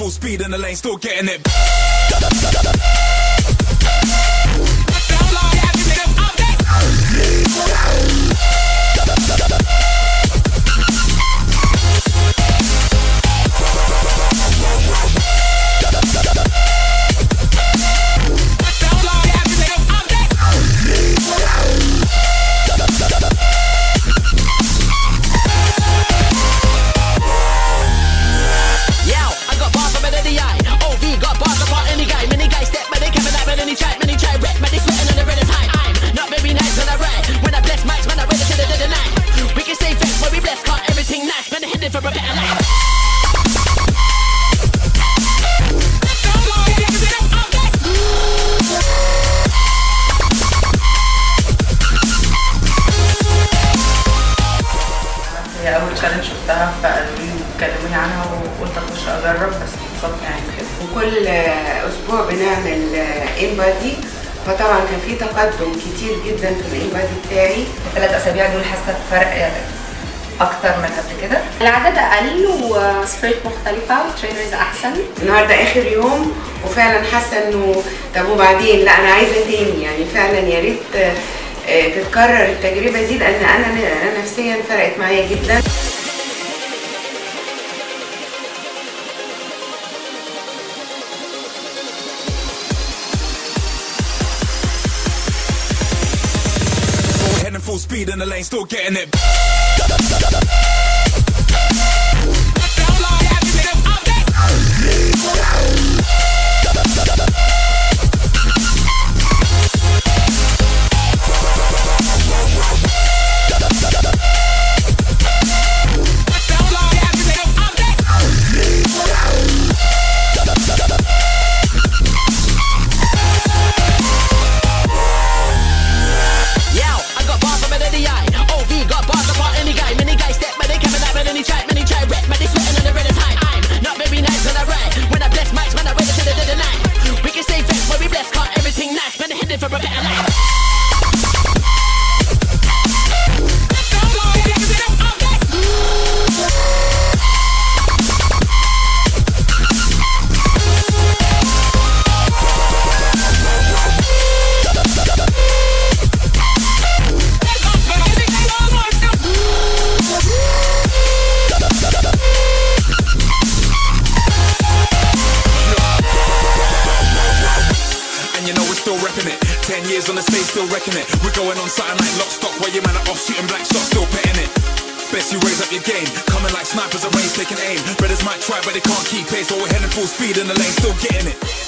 full speed in the lane, still getting it. هي أول تشالنج شفتها فقالوا لي كلموني عنها وقلت أخش أجرب بس بالظبط يعني كده. وكل أسبوع بنعمل إنبادي، فطبعا كان في تقدم كتير جدا في الإنبادي بتاعي. ال3 أسابيع دول حاسة بفرق أكتر من قبل كده. العدد أقل وسبريت مختلفة وترينرز أحسن. النهارده آخر يوم وفعلا حاسة إنه طب وبعدين لا أنا عايزة تاني، يعني فعلا يا ريت تتكرر التجربة دي لأن أنا نفسيا فرقت معايا جدا. Full speed in the lane, still getting it. Still repping it, 10 years on the stage, still wrecking it. We're going on something like lock stock, while your man are off shooting black shots, still petting it. Best you raise up your game, coming like snipers at range, taking aim. Brothers might try, but they can't keep pace, so we're heading full speed in the lane, still getting it.